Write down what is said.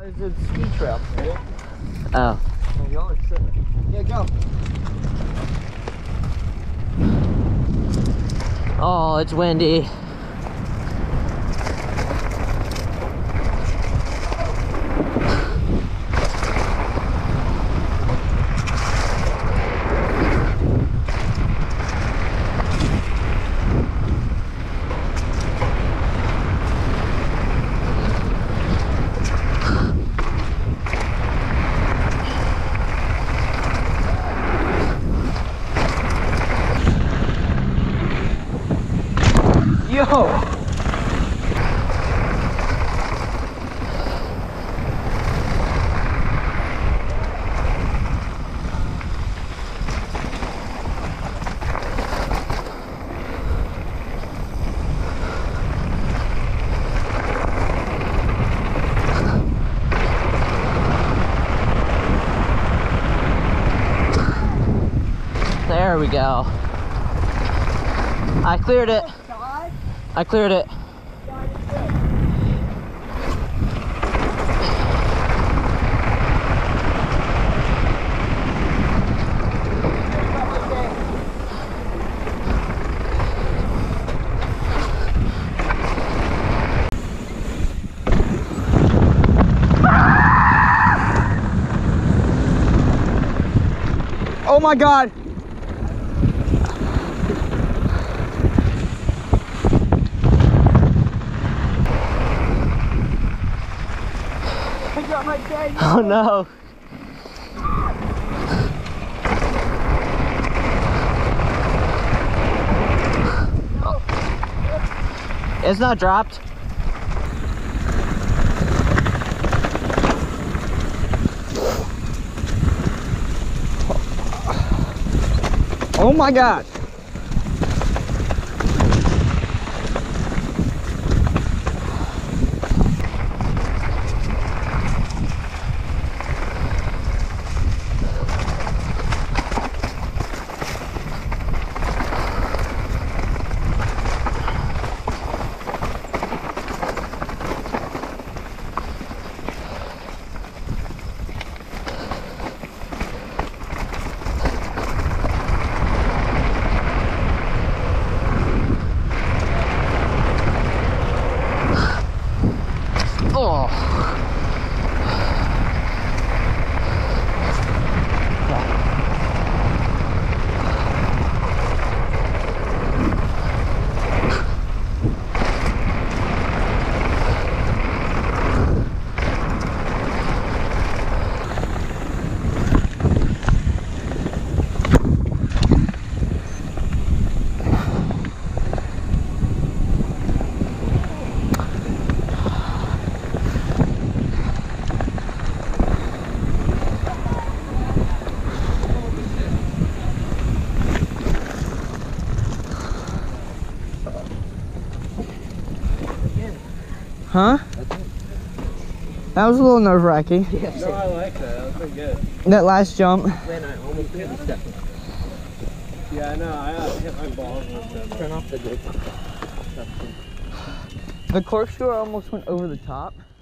It's a ski trail. Oh. Oh, y'all are tripping. Yeah, go. Oh, it's windy. Yo! There we go. I cleared it. I cleared it. Oh my God! I got my bag. Oh no. It's not dropped. Oh my God! Oh. Huh? That was a little nerve-wracking. Yes. No, I like that. That was pretty good. That last jump. Man, I almost hit the step. Yeah, I know. I hit my balls and stuff. Turn off the GoPro. The corkscrew almost went over the top.